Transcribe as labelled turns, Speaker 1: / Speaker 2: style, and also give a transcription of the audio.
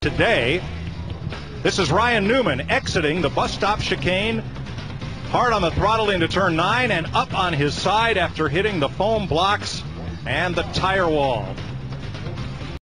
Speaker 1: Today, this is Ryan Newman exiting the bus stop chicane, hard on the throttle into turn 9 and up on his side after hitting the foam blocks and the tire wall.